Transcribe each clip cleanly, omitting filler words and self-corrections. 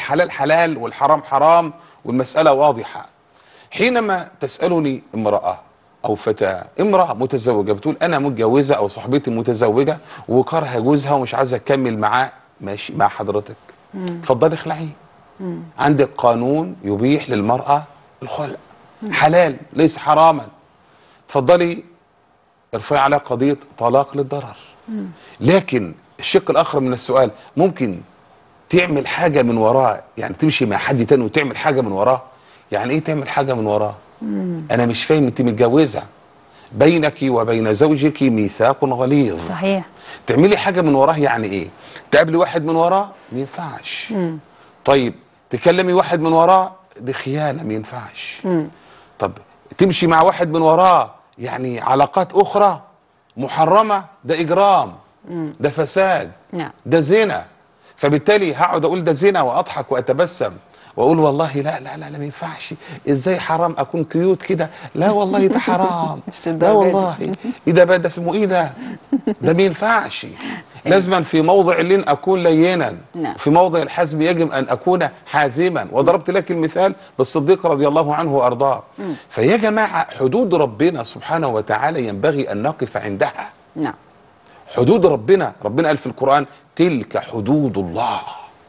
الحلال حلال والحرام حرام والمسألة واضحة. حينما تسألني امرأة أو فتاة، امرأة متزوجة بتقول أنا متجوزة أو صاحبتي متزوجة وكارهة جوزها ومش عايزة أكمل معاه، ماشي مع حضرتك، اتفضلي اخلعي. عندك قانون يبيح للمرأة الخلع، حلال ليس حراما، اتفضلي ارفعي عليها قضية طلاق للضرر. لكن الشق الآخر من السؤال، ممكن تعمل حاجة من وراه، يعني تمشي مع حد تاني وتعمل حاجة من وراه؟ يعني ايه تعمل حاجة من وراه؟ انا مش فاهم، انت متجوزة بينك وبين زوجك ميثاق غليظ، صحيح. تعملي حاجة من وراه يعني ايه؟ تقابلي واحد من وراه ما ينفعش. طيب تكلمي واحد من وراه، دي خيانة ما ينفعش. طب تمشي مع واحد من وراه يعني علاقات اخرى محرمة، ده اجرام، ده فساد، نعم. ده زنا. فبالتالي هقعد اقول ده زنا واضحك واتبسم واقول والله لا لا لا لا ما ينفعش، ازاي حرام اكون كيوت كده، لا والله ده حرام مش لا للدرجة والله ايه ده بقى، ده اسمه ايه ده ما ينفعش. لازما في موضع اللين اكون لينا، نعم. في موضع الحزم يجب ان اكون حازما. وضربت لك المثال بالصديق رضي الله عنه وارضاه. فيا جماعه حدود ربنا سبحانه وتعالى ينبغي ان نقف عندها. نعم. حدود ربنا قال في القرآن تلك حدود الله.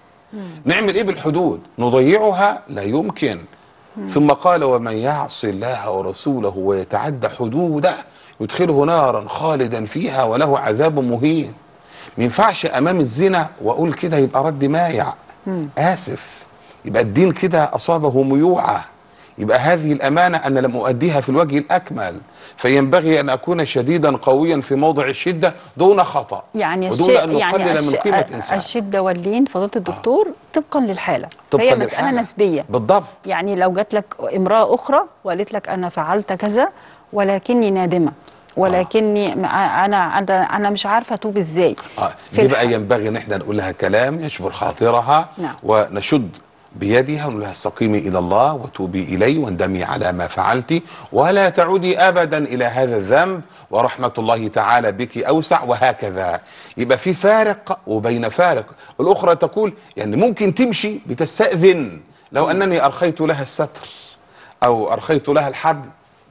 نعمل ايه بالحدود؟ نضيعها؟ لا يمكن. ثم قال ومن يعص الله ورسوله ويتعدى حدوده يدخله نارا خالدا فيها وله عذاب مهين. ما ينفعش امام الزنا واقول كده يبقى رد مايع، اسف، يبقى الدين كده اصابه ميوعه، يبقى هذه الامانه انا لم اؤديها في الوجه الاكمل. فينبغي ان اكون شديدا قويا في موضع الشده دون خطا، يعني ودون ان نقلل من قيمه انسان. الشده واللين فضيله الدكتور طبقا للحاله، طبقاً فهي للحالة. مساله نسبيه بالضبط. يعني لو جات لك امراه اخرى وقالت لك انا فعلت كذا ولكني نادمه، ولكني انا مش عارفه اتوب ازاي. دي بقى ينبغي ان احنا نقول لها كلام يجبر خاطرها. نعم. ونشد بيدها ونقول لها استقيمي الى الله وتوبي اليه واندمي على ما فعلت ولا تعودي ابدا الى هذا الذنب ورحمه الله تعالى بك اوسع، وهكذا. يبقى في فارق وبين فارق. الاخرى تقول يعني ممكن تمشي بتستاذن، لو انني ارخيت لها الستر او ارخيت لها الحبل.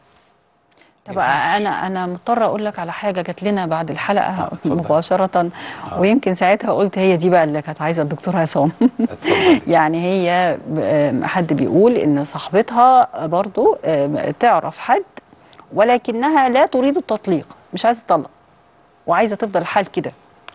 طب انا مضطره اقول لك على حاجه جات لنا بعد الحلقه مباشره. ويمكن ساعتها قلت هي دي بقى اللي كانت عايزه الدكتور عصام. يعني هي حد بيقول ان صاحبتها برضو تعرف حد ولكنها لا تريد التطليق، مش عايزه تطلق وعايزه تفضل الحال كده.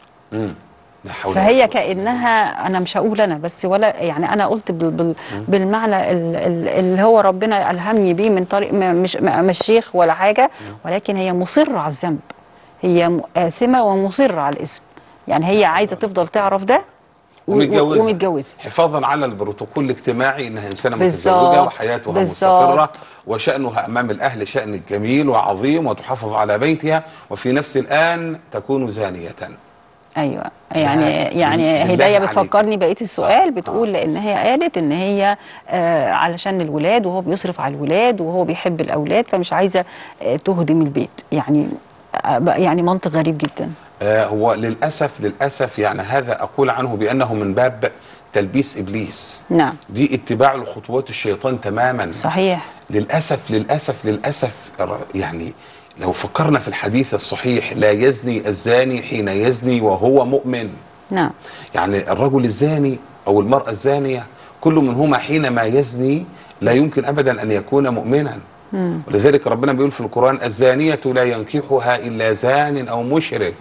فهي كأنها، أنا مش هقول أنا بس ولا يعني أنا قلت بالمعنى اللي هو ربنا ألهمني بيه من طريق مش شيخ ولا حاجة، ولكن هي مصرة على الذنب، هي آثمة ومصرة على الإثم. يعني هي عايزة تفضل تعرف ده ومتجوزة حفاظا على البروتوكول الاجتماعي انها انسانه متزوجه وحياتها مستقره وشانها امام الاهل شان جميل وعظيم وتحافظ على بيتها وفي نفس الان تكون زانيه. ايوه يعني هدايه بتفكرني بقيه السؤال بتقول لان هي قالت ان هي علشان الولاد وهو بيصرف على الولاد وهو بيحب الاولاد فمش عايزه تهدم البيت. يعني منطق غريب جدا. هو للاسف يعني هذا اقول عنه بانه من باب تلبيس ابليس. نعم. دي اتباع لخطوات الشيطان تماما. صحيح. للاسف يعني لو فكرنا في الحديث الصحيح لا يزني الزاني حين يزني وهو مؤمن. نعم. يعني الرجل الزاني او المرأة الزانية كل منهما حينما يزني لا يمكن ابدا ان يكون مؤمنا. ولذلك ربنا بيقول في القرآن الزانية لا ينكحها الا زان او مشرك.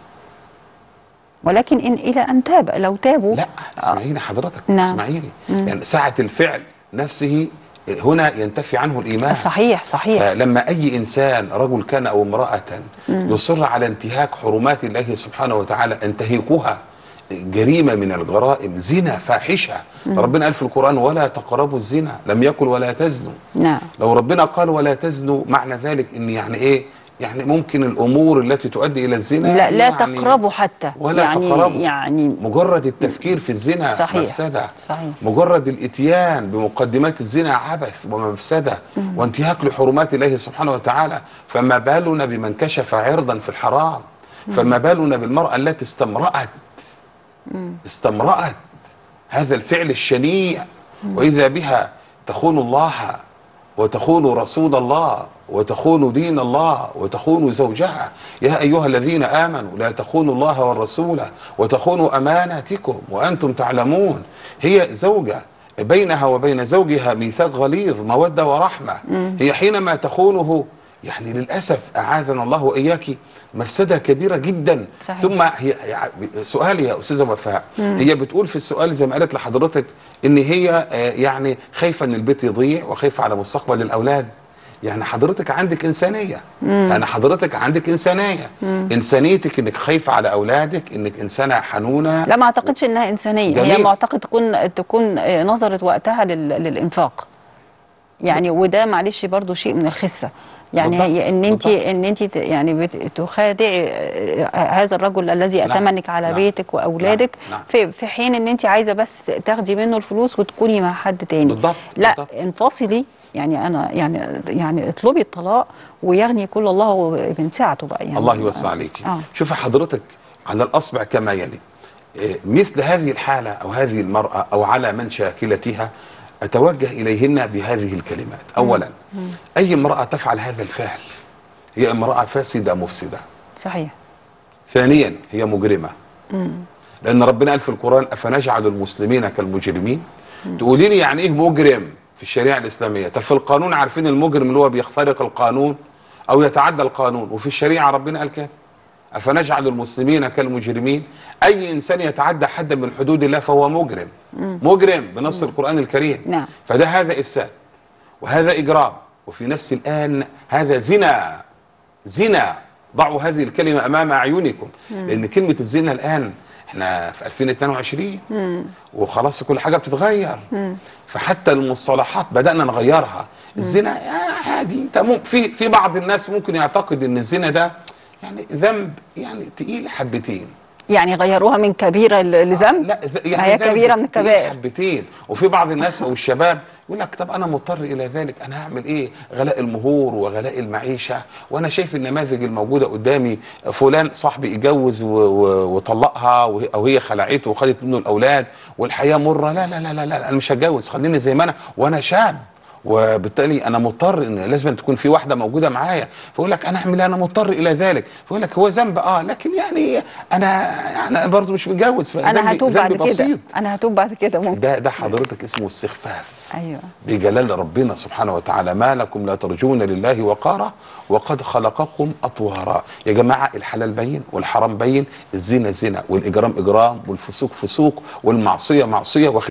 ولكن إن إلى أن تاب، لو تابوا. لا اسمعيني حضرتك. نعم. اسمعيني يعني ساعة الفعل نفسه هنا ينتفي عنه الإيمان. صحيح. فلما أي إنسان رجل كان أو امرأة يصر على انتهاك حرمات الله سبحانه وتعالى انتهكوها جريمة من الجرائم، زنا فاحشة. ربنا قال في القرآن ولا تقربوا الزنا، لم يقل ولا تزنوا. نعم. لو ربنا قال ولا تزنوا معنى ذلك ان يعني ايه؟ يعني ممكن الامور التي تؤدي الى الزنا لا يعني تقربوا حتى ولا تقربوا. يعني مجرد التفكير في الزنا مفسدة. صحيح. مجرد الاتيان بمقدمات الزنا عبث ومفسدة وانتهاك لحرمات الله سبحانه وتعالى. فما بالنا بمن كشف عرضا في الحرام؟ فما بالنا بالمرأة التي استمرأت هذا الفعل الشنيع، وإذا بها تخون الله وتخون رسول الله وتخون دين الله وتخون زوجها. يا أيها الذين آمنوا لا تخونوا الله والرسول وتخونوا أماناتكم وأنتم تعلمون. هي زوجة بينها وبين زوجها ميثاق غليظ، مودة ورحمة. هي حينما تخونه يعني للأسف أعاذنا الله وإياك مفسدة كبيرة جدا. صحيح. ثم هي سؤالي يا أستاذة وفاء، هي بتقول في السؤال زي ما قالت لحضرتك إن هي يعني خايفة إن البيت يضيع وخايفة على مستقبل الأولاد. يعني حضرتك عندك إنسانية، يعني حضرتك عندك إنسانية، إنسانيتك إنك خايفة على أولادك، إنك إنسانة حنونة. لا، ما أعتقدش إنها إنسانية، جميل. هي معتقد تكون نظرت وقتها للإنفاق يعني، وده معلش برضو شيء من الخسة يعني. بالضبط. هي ان انت يعني تخادعي هذا الرجل الذي اتمنك على بيتك واولادك. في حين ان انت عايزه بس تاخدي منه الفلوس وتكوني مع حد تاني. بالضبط. لا، بالضبط. انفصلي يعني. انا يعني اطلبي الطلاق ويغني كل الله من سعته بقى يعني. الله يوسع عليكي. شوفي حضرتك على الأصبع كما يلي. مثل هذه الحالة أو هذه المرأة أو على من شاكلتها أتوجه إليهن بهذه الكلمات. أولا، أي امرأة تفعل هذا الفعل هي امرأة فاسدة مفسدة. صحيح. ثانيا، هي مجرمة. لأن ربنا قال في القرآن أفنجعل المسلمين كالمجرمين. تقولي لي يعني إيه مجرم في الشريعة الإسلامية؟ طب في القانون عارفين المجرم اللي هو بيخترق القانون أو يتعدى القانون، وفي الشريعة ربنا قال كده أفنجعل المسلمين كالمجرمين. أي إنسان يتعدى حدا من حدود الله فهو مجرم. مجرم بنص القرآن الكريم. نعم. فده هذا إفساد وهذا إجرام، وفي نفس الآن هذا زنا. زنا. ضعوا هذه الكلمة أمام أعينكم، لأن كلمة الزنا الآن احنا في 2022 وخلاص كل حاجة بتتغير. فحتى المصطلحات بدأنا نغيرها. الزنا عادي. في بعض الناس ممكن يعتقد ان الزنا ده يعني ذنب يعني تقيل حبتين، يعني غيروها من كبيرة لذنب. لا يعني هي كبيرة من الكبائر حبتين. وفي بعض الناس او الشباب يقول لك طب انا مضطر الى ذلك، انا هعمل ايه؟ غلاء المهور وغلاء المعيشه، وانا شايف النماذج الموجوده قدامي، فلان صاحبي اتجوز وطلقها او هي خلعته وخدت منه الاولاد والحياه مره. لا لا لا لا, لا انا مش هتجوز، خليني زي ما انا وانا شاب، وبالتالي انا مضطر ان لازم تكون في واحده موجوده معايا. فيقول لك انا اعمل، انا مضطر الى ذلك. فيقول لك هو ذنب لكن يعني انا برضه مش متجوز، انا هتوب بعد كده، انا هتوب بعد كده. ممكن ده حضرتك اسمه استخفاف. ايوه. بجلال ربنا سبحانه وتعالى، ما لكم لا ترجون لله وقارا وقد خلقكم اطوارا. يا جماعه الحلال بين والحرام بين، الزنا زنا والاجرام اجرام والفسوق فسوق والمعصيه معصيه.